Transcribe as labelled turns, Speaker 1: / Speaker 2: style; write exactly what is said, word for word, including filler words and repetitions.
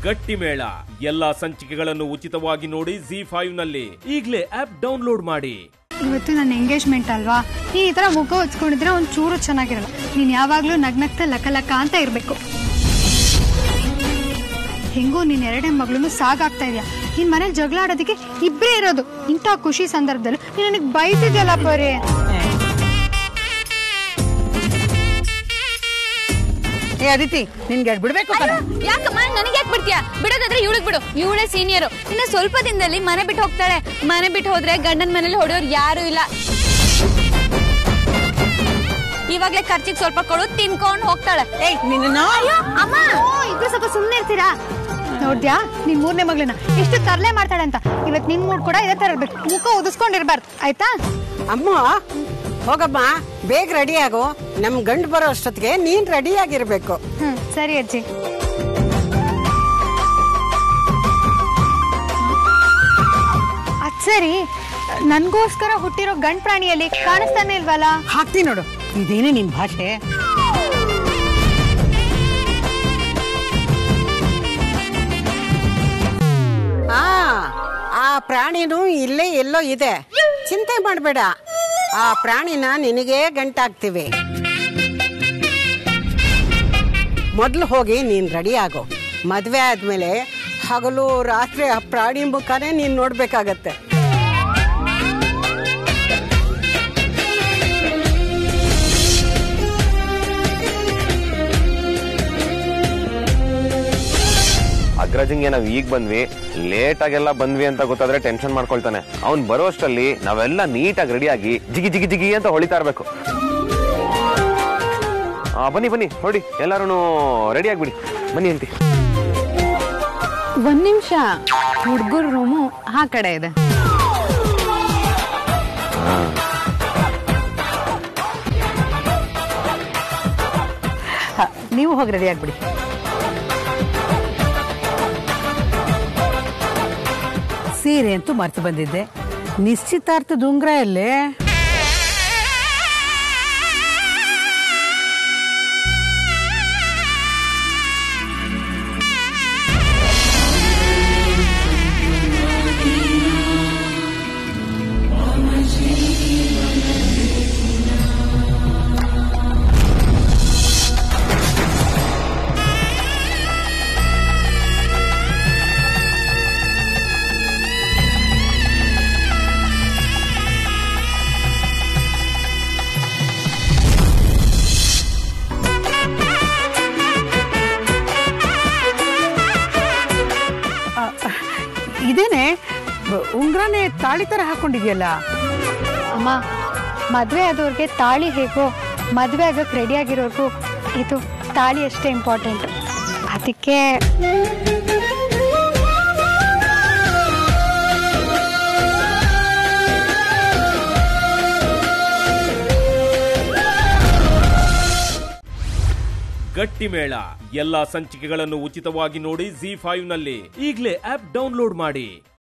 Speaker 1: ಗಟ್ಟಿ ಮೇಳ ಎಲ್ಲಾ ಸಂಚಿಕೆಗಳನ್ನು ಉಚಿತವಾಗಿ ನೋಡಿ ಜಿ ಫೈವ್ ನಲ್ಲಿ. ಈಗಲೇ ಆಪ್ ಡೌನ್ಲೋಡ್ ಮಾಡಿ.
Speaker 2: ಇವತ್ತು ನನ್ನ ಎಂಗೇಜ್ಮೆಂಟ್ ಅಲ್ವಾ, ನೀ ಈ ತರ ಮುಖ ಹೊಚ್ಕೊಂಡಿದ್ರೆ ಒಂದ್ ಚೂರು ಚೆನ್ನಾಗಿರಲ್ಲ. ನೀನ್ ಯಾವಾಗ್ಲೂ ನಗ್ನಗ್ತಾ ಲಕ ಲಕ ಅಂತ ಇರ್ಬೇಕು. ಹೆಂಗೋ ನೀನ್ ಎರಡೇ ಮಗಳು ಸಾಗಾಗ್ತಾ ಇದೆಯಾ. ನಿನ್ ಮನೇಲಿ ಜಗಳ ಆಡೋದಕ್ಕೆ ಇಬ್ಬರೇ ಇರೋದು. ಇಂಥ ಖುಷಿ ಸಂದರ್ಭದಲ್ಲಿ ನೀನ್ ನನಗೆ ಬೈತಿದ್ಯಲ್ಲ ಬರೀ.
Speaker 3: ಏ ಅದಿತಿ, ನಿನ್ಗೆ ಬಿಡ್ಬೇಕು.
Speaker 4: ಯಾಕಮ್ಮ ನನಗೆ ಯಾಕೆ ಬಿಡ್ತೀಯಾ? ಬಿಡೋದಾದ್ರೆ ಇವಳಿಗೆ ಬಿಡು, ಇವಳೇ ಸೀನಿಯರು. ಇನ್ನ ಸ್ವಲ್ಪ ದಿನದಲ್ಲಿ ಮನೆ ಬಿಟ್ಟು ಹೋಗ್ತಾಳೆ. ಮನೆ ಬಿಟ್ಟು ಹೋದ್ರೆ ಗಂಡನ ಮನೇಲಿ ಹೊಡೆಯೋರು ಯಾರು ಇಲ್ಲ. ಇವಾಗ್ಲೇ ಖರ್ಚಿಗೆ ಸ್ವಲ್ಪ ಕೊಡು, ತಿನ್ಕೊಂಡು ಹೋಗ್ತಾಳೆ.
Speaker 3: ಏಯ್ ನಿನ್ನ
Speaker 2: ಅಮ್ಮ, ಇಬ್ರು ಸ್ವಲ್ಪ ಸುಮ್ಮನೆ ಇರ್ತೀರಾ? ನೋಡ್ದ್ಯಾ ನಿನ್ ಮೂರನೇ ಮಗಳನ್ನ ಎಷ್ಟು ತರಲೆ ಮಾಡ್ತಾಳೆ ಅಂತ. ಇವತ್ ನಿನ್ ಮೂಡ್ ಕೂಡ ಇದೇ ತರ ಇರ್ಬೇಕು, ಮುಖ ಉದಿಸ್ಕೊಂಡಿರ್ಬಾರ್ದು ಆಯ್ತಾ?
Speaker 3: ಅಮ್ಮ ಹೋಗಮ್ಮ, ಬೇಗ ರೆಡಿ ಆಗು. ನಮ್ ಗಂಡು ಬರೋ ಅಷ್ಟೊತ್ತಿಗೆ ನೀನ್ ರೆಡಿ ಆಗಿರ್ಬೇಕು.
Speaker 2: ಹ್ಮ್ ಸರಿ ಅಜ್ಜಿ. ಅದ್ ಸರಿ, ನನ್ಗೋಸ್ಕರ ಹುಟ್ಟಿರೋ ಗಂಡ್ ಪ್ರಾಣಿಯಲ್ಲಿ ಕಾಣಿಸ್ತಾನೆ ಇಲ್ವಲ್ಲ?
Speaker 3: ಹಾಕ್ತೀನಿ ನೋಡು, ಇದೇನೇ ನಿನ್ ಭಾಷೆ. ಆ ಆ ಪ್ರಾಣಿನೂ ಇಲ್ಲೇ ಎಲ್ಲೋ ಇದೆ, ಚಿಂತೆ ಮಾಡಬೇಡ. ಆ ಪ್ರಾಣಿನ ನಿನಗೆ ಗಂಟಾಗ್ತೀವಿ. ಮೊದ್ಲು ಹೋಗಿ ನೀನ್ ರೆಡಿ ಆಗೋ. ಮದ್ವೆ ಆದ್ಮೇಲೆ ಹಗಲು ರಾತ್ರಿ ಆ ಪ್ರಾಣಿ ಮುಖಾನೇ ನೀನ್ ನೋಡ್ಬೇಕಾಗತ್ತೆ.
Speaker 5: ಅಗ್ರಜಿಂಗೆ ನಾವ್ ಈಗ ಬಂದ್ವಿ, ಲೇಟ್ ಆಗೆಲ್ಲ ಬಂದ್ವಿ ಅಂತ ಗೊತ್ತಾದ್ರೆ ಟೆನ್ಷನ್ ಮಾಡ್ಕೊಳ್ತಾನೆ. ಅವ್ನ್ ಬರೋಷ್ಟರಲ್ಲಿ ನಾವೆಲ್ಲ ನೀಟಾಗಿ ರೆಡಿ ಆಗಿ ಜಿಗಿ ಜಿಗಿ ಜಿಗಿ ಅಂತ ಹೊಳಿತಾ ಇರ್ಬೇಕು. ಬನ್ನಿ ಬನ್ನಿ ಹೊಡಿ, ಎಲ್ಲಾರು ರೆಡಿ ಆಗ್ಬಿಡಿ. ಬನ್ನಿ ಅಂತಿ.
Speaker 6: ಒಂದ್ ನಿಮಿಷ, ಹುಡುಗರ ರೂಮು ಆ ಕಡೆ ಇದೆ.
Speaker 3: ನೀವು ಹೋಗಿ ರೆಡಿ ಆಗ್ಬಿಡಿ. ಸೀರೆ ಅಂತೂ ಮರ್ತು ಬಂದಿದ್ದೆ. ನಿಶ್ಚಿತಾರ್ಥದ ಉಂಗ್ರ ಎಲ್ಲೇ? ಇದೇನೆ ಉಂಗ್ರನೇ ತಾಳಿ ತರ ಹಾಕೊಂಡಿದ್ಯಲ್ಲ.
Speaker 2: ಅಮ್ಮ, ಮದ್ವೆ ಆದವ್ರಿಗೆ ತಾಳಿ ಹೇಗೋ, ಮದ್ವೆ ಆಗಕ್ ರೆಡಿ ಆಗಿರೋರ್ಗೂ ಇದು ತಾಳಿ ಅಷ್ಟೇ ಇಂಪಾರ್ಟೆಂಟ್. ಅದಕ್ಕೆ
Speaker 1: ಗಟ್ಟಿ ಮೇಳ ಎಲ್ಲಾ ಸಂಚಿಕೆಗಳನ್ನು ಉಚಿತವಾಗಿ ನೋಡಿ ಜಿ ಫೈವ್ ನಲ್ಲಿ. ಈಗಲೇ ಆಪ್ ಡೌನ್ಲೋಡ್ ಮಾಡಿ.